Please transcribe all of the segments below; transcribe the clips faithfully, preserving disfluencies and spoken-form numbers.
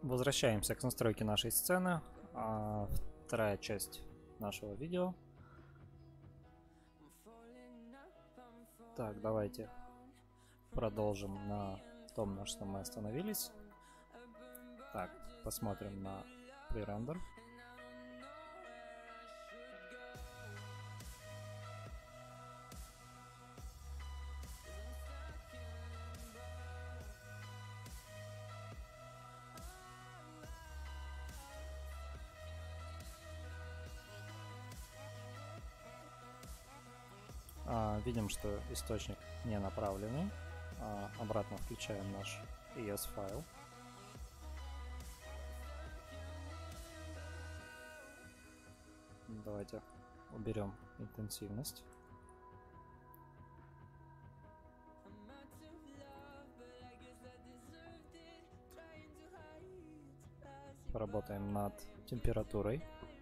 Возвращаемся к настройке нашей сцены. А, вторая часть нашего видео. Так, давайте продолжим на том, на что мы остановились. Так, посмотрим на пререндер. А, видим, что источник не направленный. А, обратно включаем наш и эс файл. Давайте уберем интенсивность. Поработаем над температурой.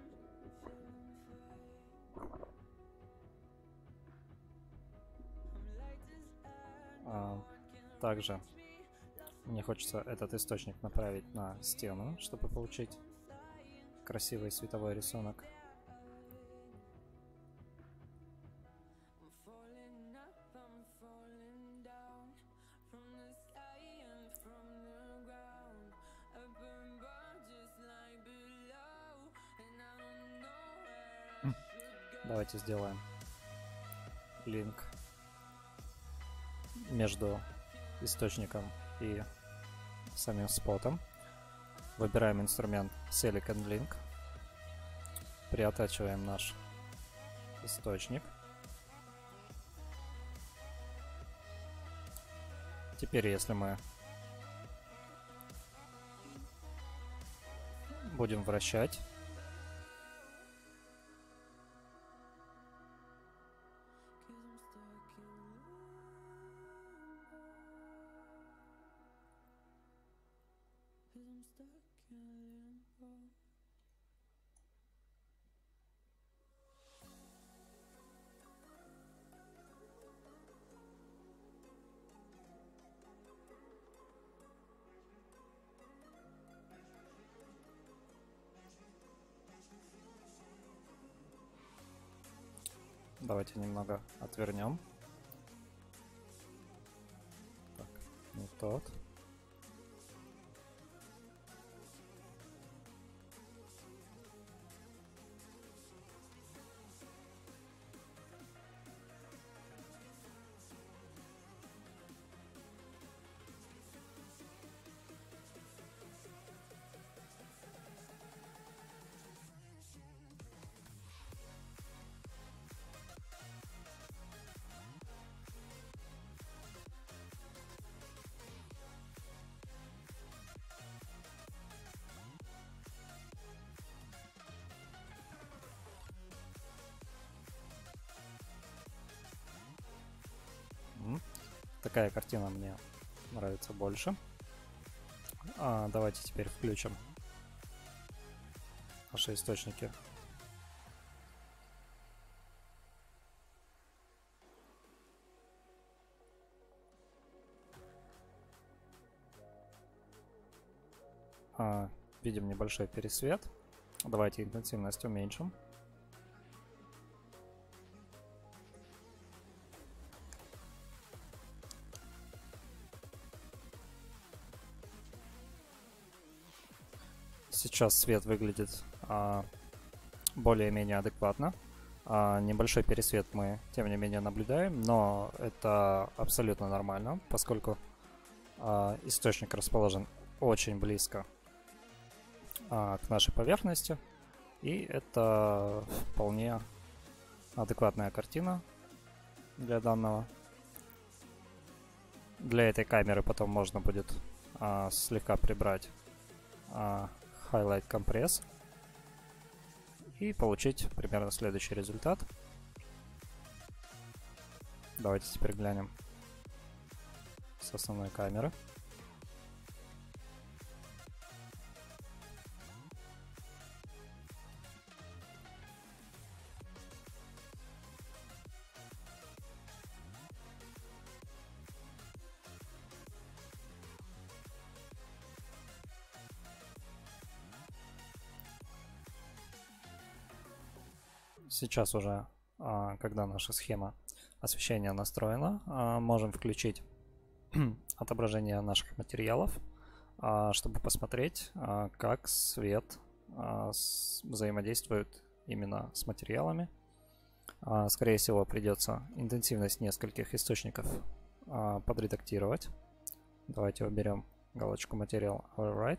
А, также мне хочется этот источник направить на стену, чтобы получить красивый световой рисунок. Давайте сделаем линк между источником и самим спотом. Выбираем инструмент Silicon Link. Приотачиваем наш источник. Теперь, если мы будем вращать, давайте немного отвернем. Так, не тот. Такая картина мне нравится больше. А, давайте теперь включим наши источники. А, видим небольшой пересвет. Давайте интенсивность уменьшим. Сейчас свет выглядит а, более-менее адекватно. А, небольшой пересвет мы, тем не менее, наблюдаем, но это абсолютно нормально, поскольку а, источник расположен очень близко а, к нашей поверхности. И это вполне адекватная картина для данного. Для этой камеры потом можно будет а, слегка прибрать а, Highlight Compress и получить примерно следующий результат. Давайте теперь глянем с основной камеры. сейчас уже, а, когда наша схема освещения настроена, а, можем включить отображение наших материалов, а, чтобы посмотреть, а, как свет а, с, взаимодействует именно с материалами. А, скорее всего, придется интенсивность нескольких источников а, подредактировать. Давайте уберем галочку Material Override.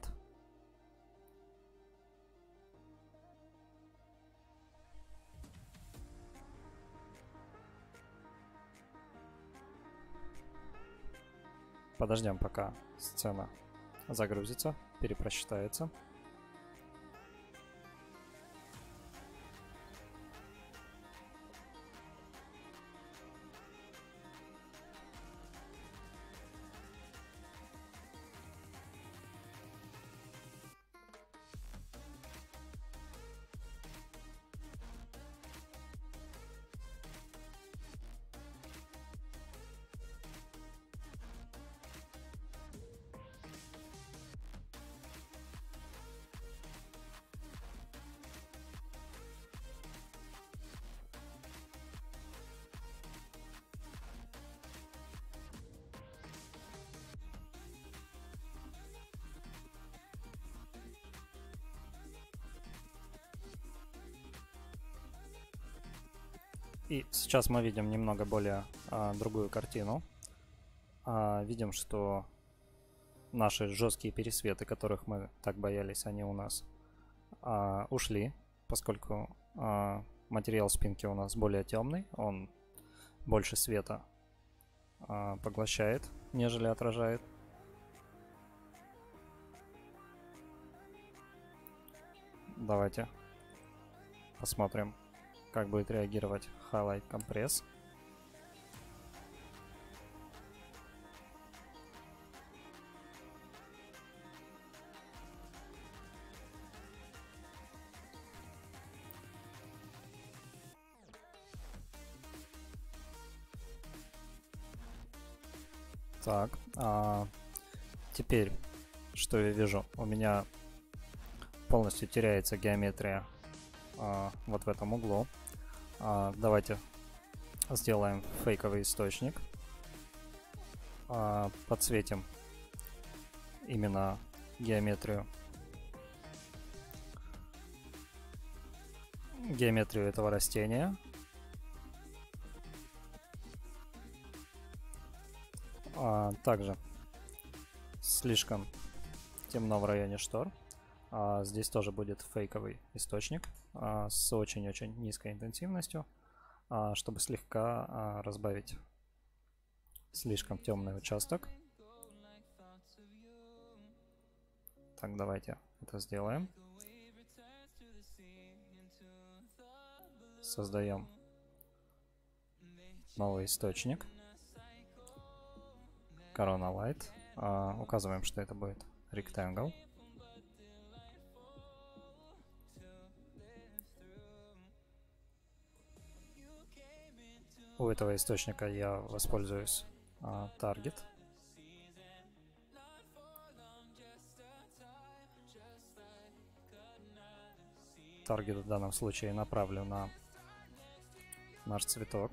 Подождем, пока сцена загрузится, перепросчитается. И сейчас мы видим немного более а, другую картину. А, видим, что наши жесткие пересветы, которых мы так боялись, они у нас а, ушли, поскольку а, материал спинки у нас более темный, он больше света а, поглощает, нежели отражает. Давайте посмотрим, как будет реагировать Highlight Compress. Так, а теперь, что я вижу? У меня полностью теряется геометрия а, вот в этом углу. А, давайте сделаем фейковый источник. А, подсветим именно геометрию. Геометрию этого растения. А, также слишком темно в районе штор. А, здесь тоже будет фейковый источник а, с очень-очень низкой интенсивностью, а, чтобы слегка а, разбавить слишком темный участок. Так, давайте это сделаем. Создаем новый источник. Corona Light. А, указываем, что это будет Rectangle. У этого источника я воспользуюсь а, Target. Target в данном случае направлю на наш цветок.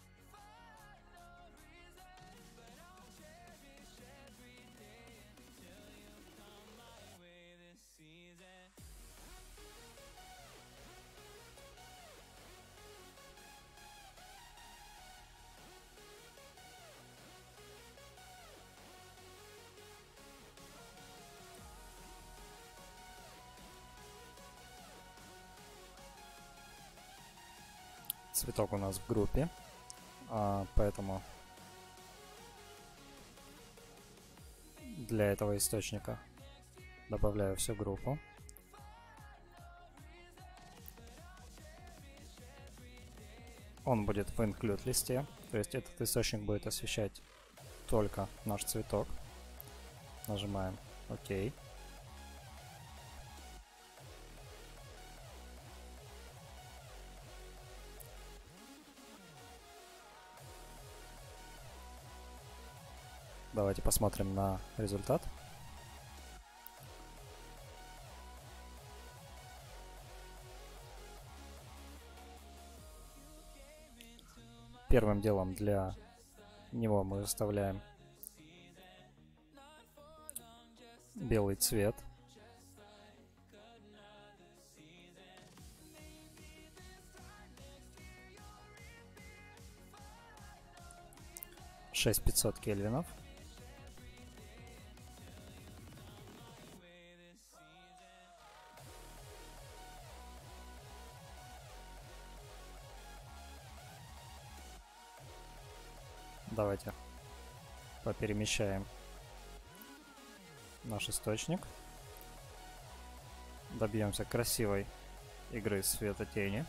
Цветок у нас в группе, а, поэтому для этого источника добавляю всю группу. Он будет в include листе, то есть этот источник будет освещать только наш цветок. Нажимаем ОК. Давайте посмотрим на результат. первым делом для него мы выставляем белый цвет. шесть тысяч пятьсот кельвинов. Давайте поперемещаем наш источник. Добьемся красивой игры света-тени.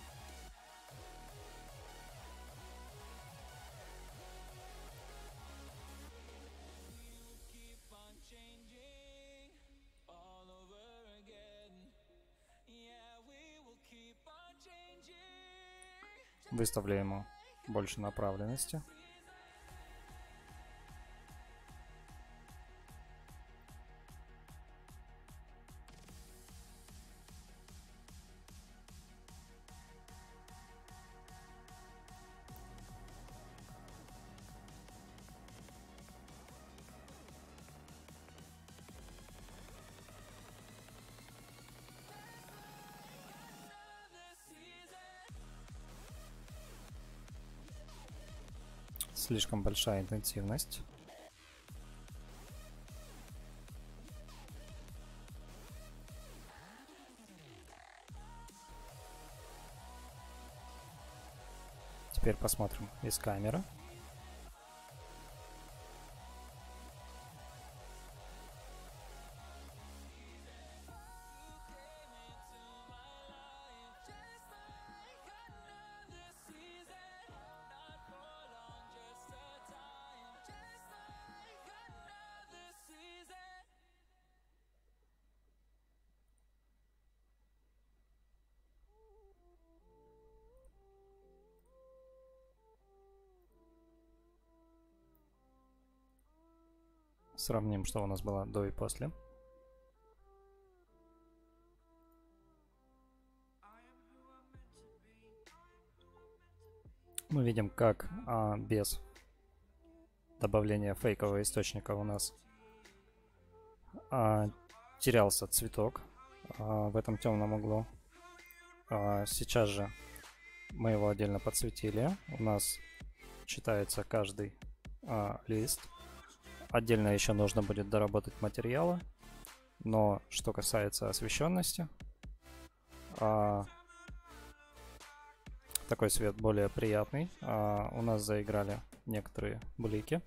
Выставлю ему больше направленности. Слишком большая интенсивность. Теперь посмотрим из камеры. Сравним, что у нас было до и после. Мы видим, как а, без добавления фейкового источника у нас а, терялся цветок а, в этом темном углу. А, сейчас же мы его отдельно подсветили. У нас читается каждый а, лист. Отдельно еще нужно будет доработать материалы. Но что касается освещенности, а, такой свет более приятный. А, у нас заиграли некоторые блики.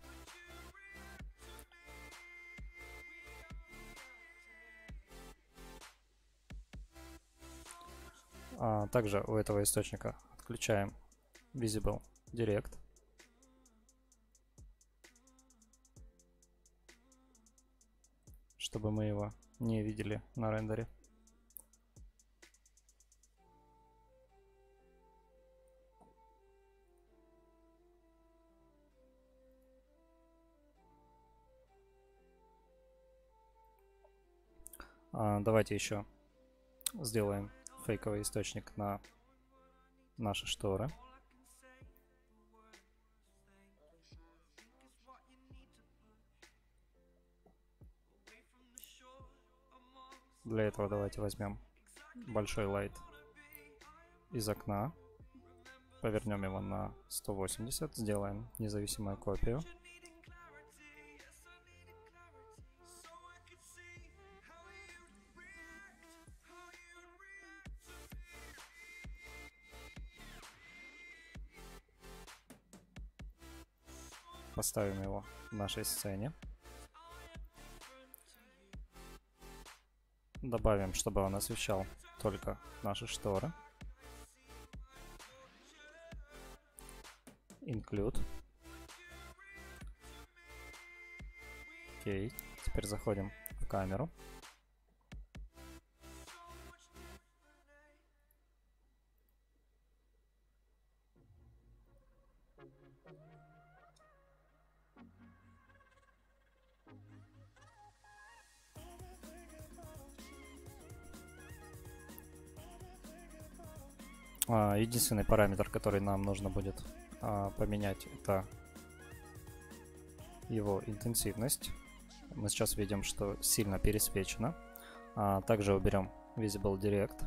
А, также у этого источника отключаем Visible Direct. Чтобы мы его не видели на рендере. А, давайте еще сделаем фейковый источник на наши шторы. Для этого давайте возьмем большой лайт из окна, повернем его на сто восемьдесят, сделаем независимую копию. Поставим его в нашей сцене. Добавим, чтобы он освещал только наши шторы. Include. Окей. Теперь заходим в камеру. Единственный параметр, который нам нужно будет а, поменять, это его интенсивность. Мы сейчас видим, что сильно пересвечено. А, также уберем Visible Direct.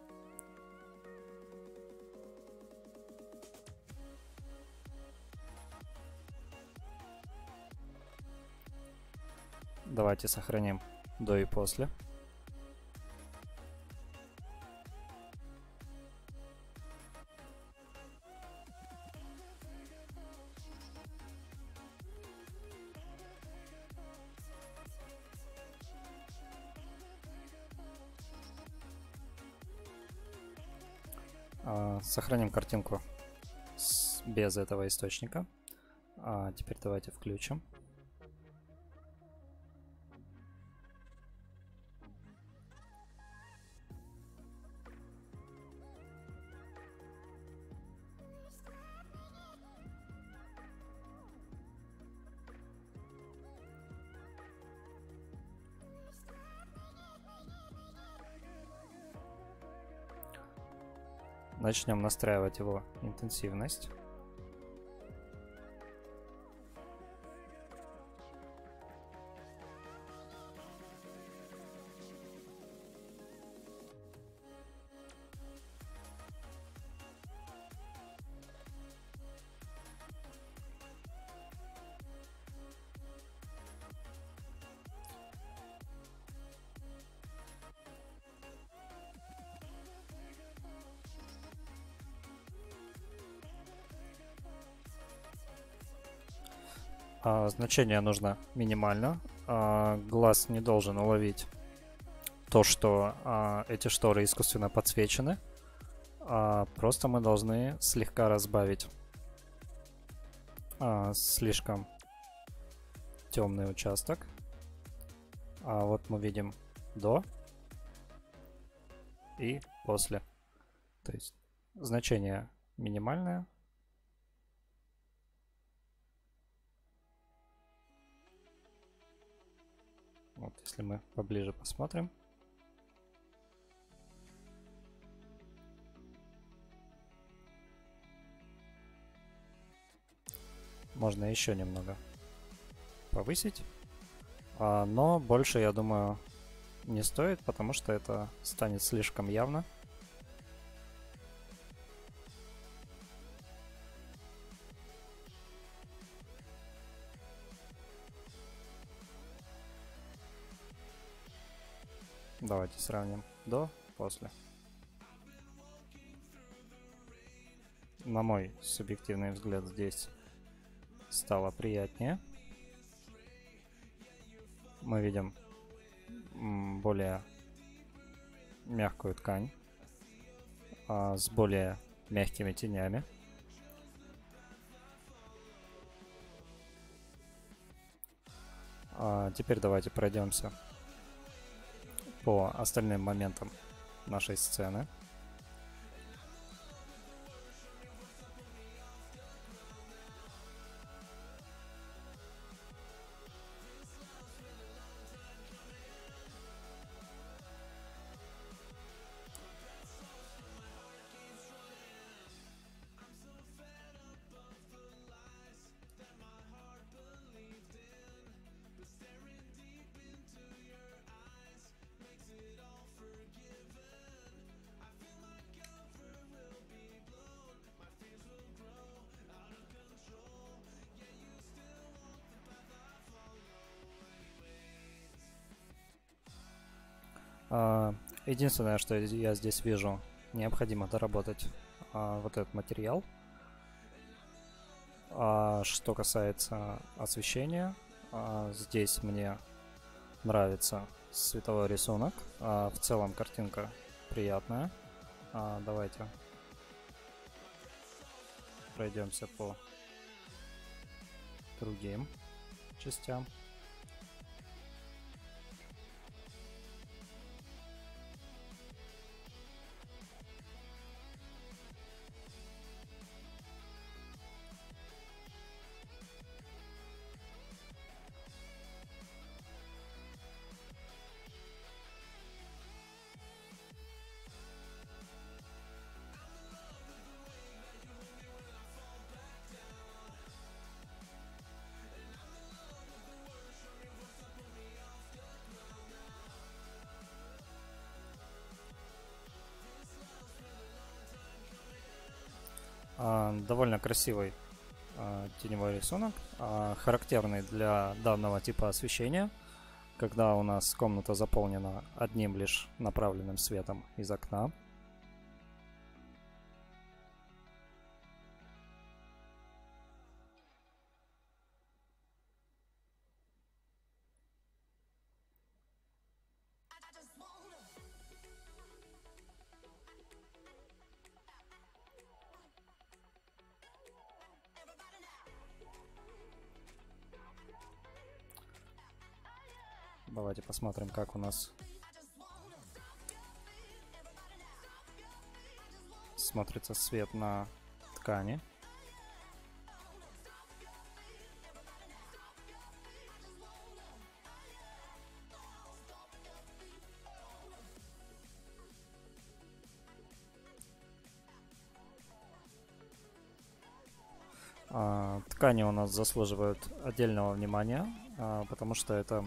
Давайте сохраним до и после. Сохраним картинку с, без этого источника. А теперь давайте включим. Начнем настраивать его интенсивность. А, значение нужно минимально. А, глаз не должен уловить то, что а, эти шторы искусственно подсвечены. А, просто мы должны слегка разбавить а, слишком темный участок. А вот мы видим до и после. То есть значение минимальное. Вот, если мы поближе посмотрим. Можно еще немного повысить. А, но больше, я думаю, не стоит, потому что это станет слишком явно. Давайте сравним до, после. На мой субъективный взгляд, здесь стало приятнее. Мы видим более мягкую ткань а, с более мягкими тенями. А теперь давайте пройдемся по остальным моментам нашей сцены. Единственное, что я здесь вижу, необходимо доработать а, вот этот материал. А, что касается освещения, а, здесь мне нравится световой рисунок. А, в целом картинка приятная. А, давайте пройдемся по другим частям. А, довольно красивый а, теневой рисунок, а, характерный для данного типа освещения, когда у нас комната заполнена одним лишь направленным светом из окна. Давайте посмотрим, как у нас смотрится свет на ткани. А, ткани у нас заслуживают отдельного внимания, а, потому что это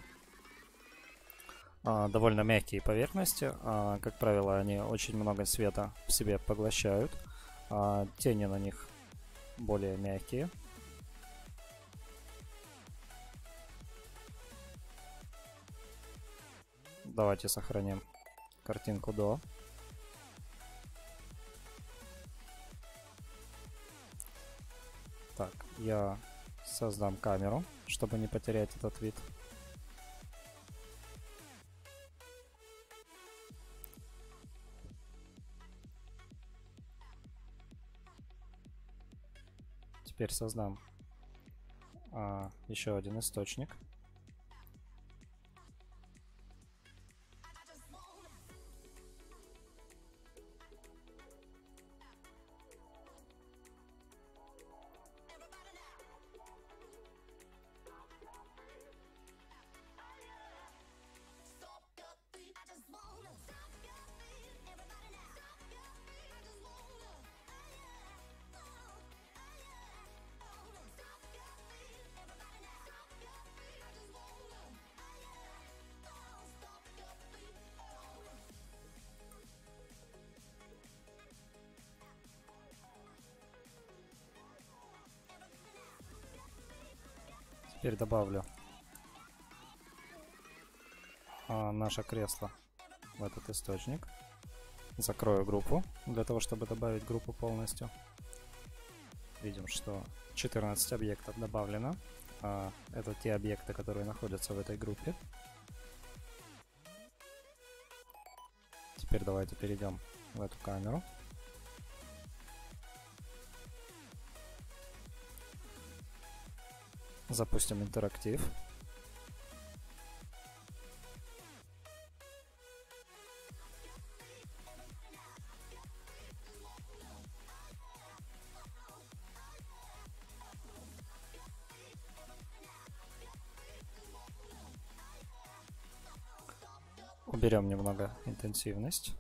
а, довольно мягкие поверхности. А, как правило, они очень много света в себе поглощают. А, тени на них более мягкие. Давайте сохраним картинку до. Так, я создам камеру, чтобы не потерять этот вид. Теперь создам а, еще один источник. Теперь добавлю а, наше кресло в этот источник. Закрою группу для того, чтобы добавить группу полностью. Видим, что четырнадцать объектов добавлено. А, это те объекты, которые находятся в этой группе. Теперь давайте перейдем в эту камеру. Запустим интерактив. Уберем немного интенсивность.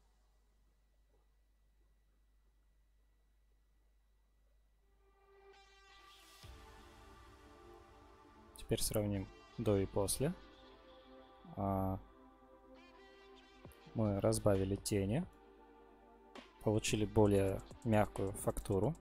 Теперь сравним до и после. А, мы разбавили тени, получили более мягкую фактуру.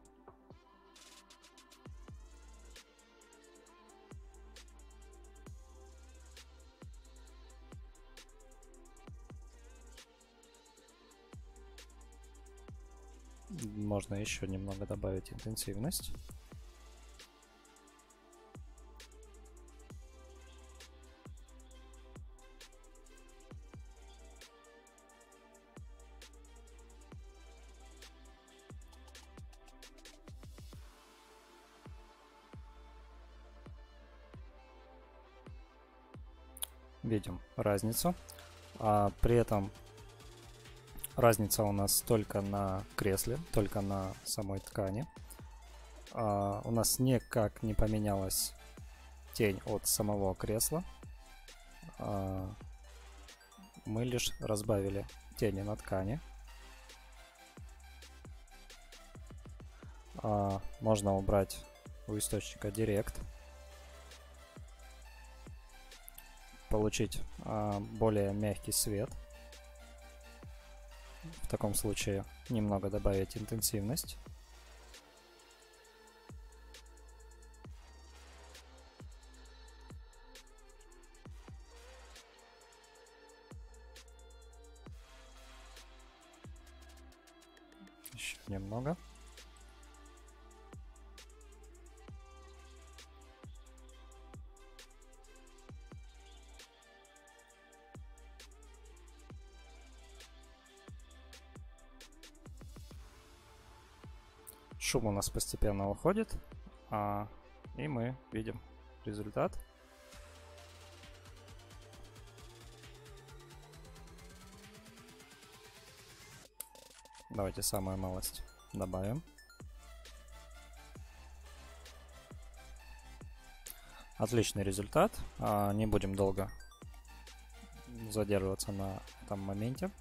Можно еще немного добавить интенсивность. Видим разницу. А при этом разница у нас только на кресле, только на самой ткани. А, у нас никак не поменялась тень от самого кресла. А, мы лишь разбавили тени на ткани. А, можно убрать у источника Direct. Получить а, более мягкий свет. В таком случае немного добавить интенсивность. Еще немного. Шум у нас постепенно уходит, а, и мы видим результат. Давайте самую малость добавим. Отличный результат. А, не будем долго задерживаться на этом моменте.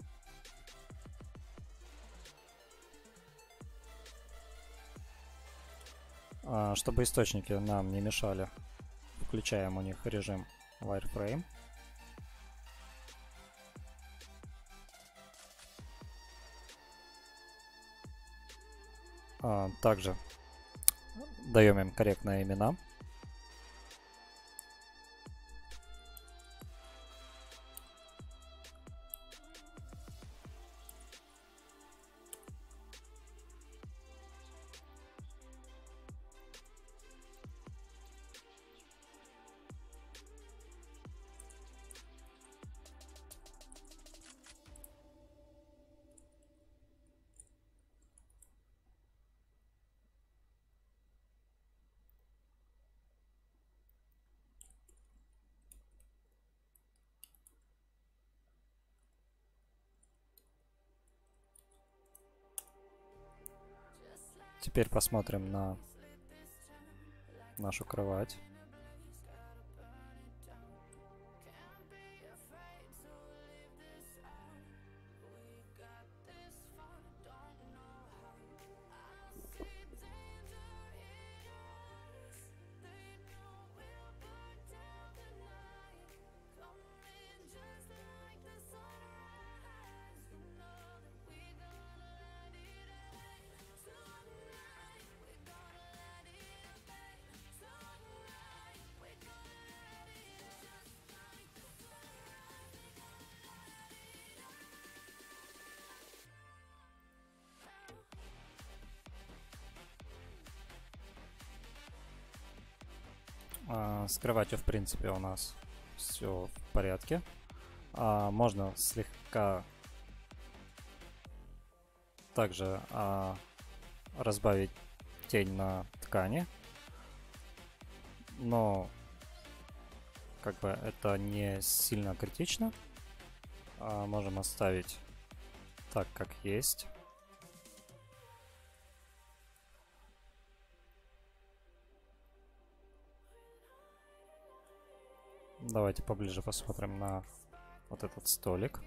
А, чтобы источники нам не мешали, включаем у них режим Wireframe. А, также даем им корректные имена. Теперь посмотрим на нашу кровать. А, с кроватью, в принципе, у нас все в порядке. А, можно слегка также а, разбавить тень на ткани, но как бы это не сильно критично. А, можем оставить так, как есть. Давайте поближе посмотрим на вот этот столик.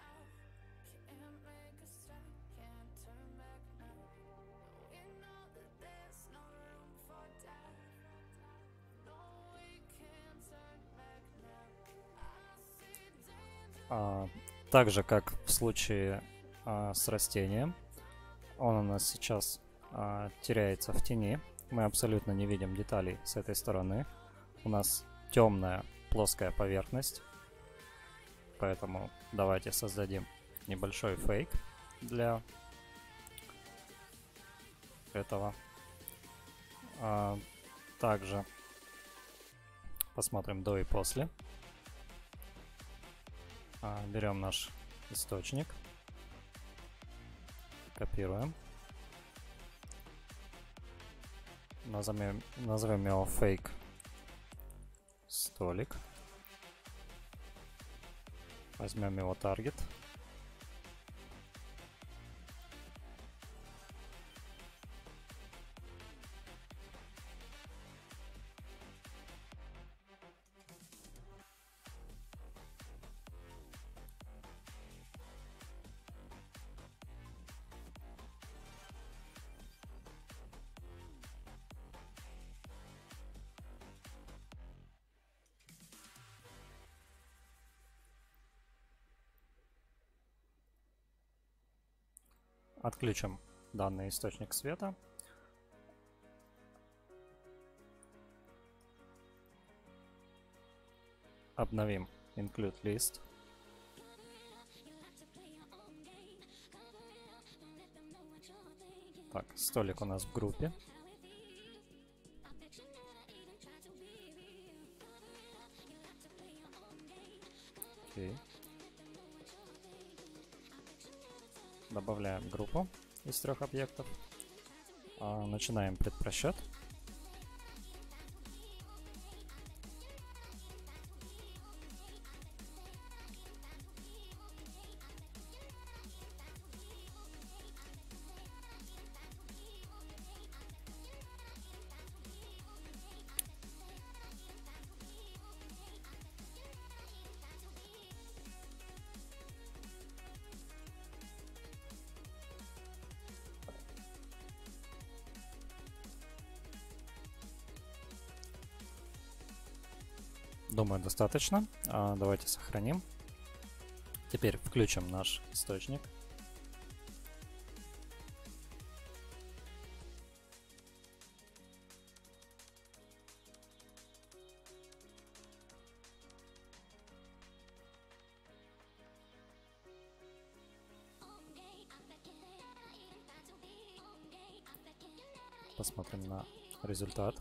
А, так же, как в случае а, с растением, он у нас сейчас а, теряется в тени. Мы абсолютно не видим деталей с этой стороны. У нас темная плоская поверхность. Поэтому давайте создадим небольшой фейк для этого. А, также посмотрим до и после. А, берем наш источник, копируем, назовем, назовем его fake столик, возьмем его таргет, отключим данный источник света. Обновим include list. Так, столик у нас в группе. Окей. Добавляем группу из трех объектов. А, начинаем предпросчет. Думаю, достаточно. А, давайте сохраним. Теперь включим наш источник. Посмотрим на результат.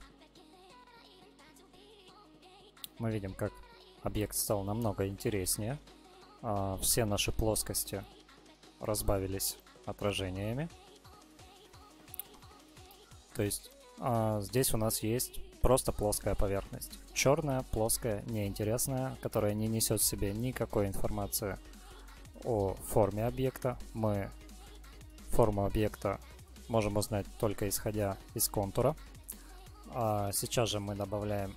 Мы видим, как объект стал намного интереснее. А, все наши плоскости разбавились отражениями. То есть а, здесь у нас есть просто плоская поверхность. Черная, плоская, неинтересная, которая не несет в себе никакой информации о форме объекта. Мы форму объекта можем узнать только исходя из контура. А сейчас же мы добавляем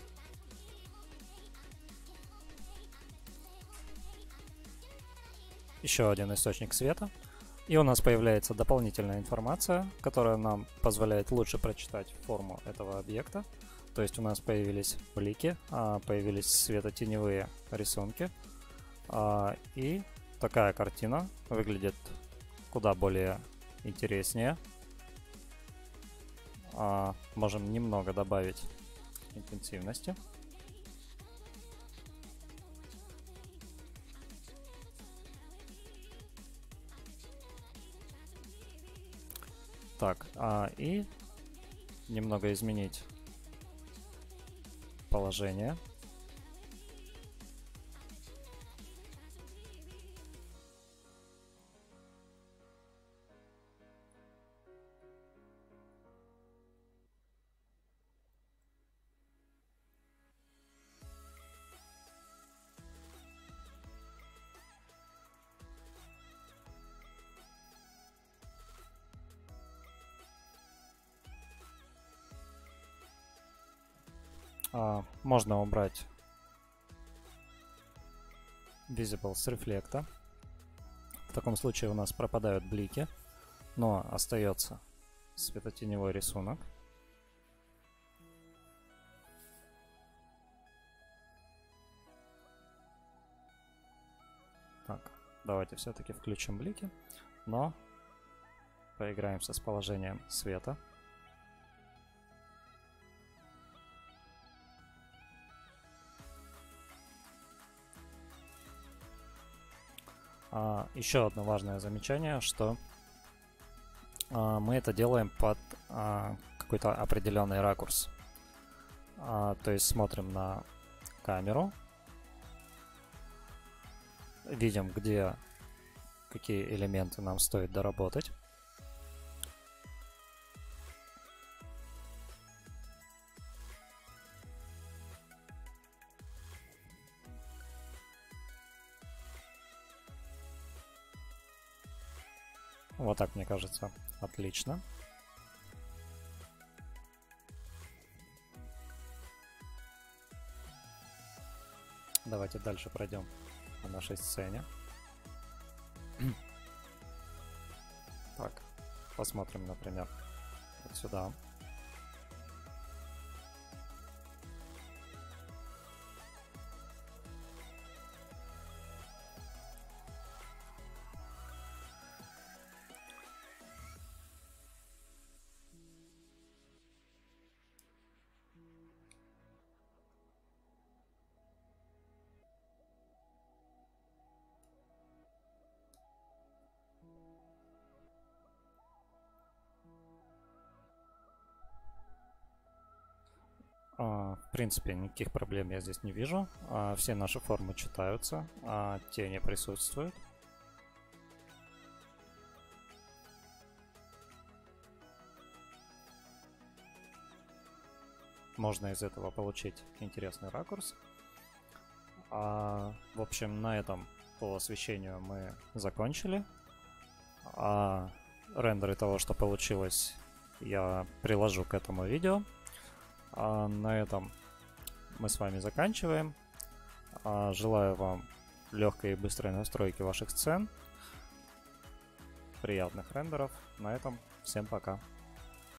еще один источник света. И у нас появляется дополнительная информация, которая нам позволяет лучше прочитать форму этого объекта. То есть у нас появились блики, появились светотеневые рисунки. И такая картина выглядит куда более интереснее. Можем немного добавить интенсивности. Так, а, и немного изменить положение. А, можно убрать Visible с рефлекта. В таком случае у нас пропадают блики, но остается светотеневой рисунок. Так, давайте все-таки включим блики, но поиграемся с положением света. А, еще одно важное замечание, что а, мы это делаем под а, какой-то определенный ракурс. А, то есть смотрим на камеру, видим, где какие элементы нам стоит доработать. Вот так, мне кажется, отлично. Давайте дальше пройдем по нашей сцене. Так, посмотрим, например, вот сюда. А, в принципе, никаких проблем я здесь не вижу. А, все наши формы читаются, а тени присутствуют. Можно из этого получить интересный ракурс. А, в общем, на этом по освещению мы закончили. А рендеры того, что получилось, я приложу к этому видео. А на этом мы с вами заканчиваем. А, желаю вам легкой и быстрой настройки ваших сцен. Приятных рендеров. На этом всем пока.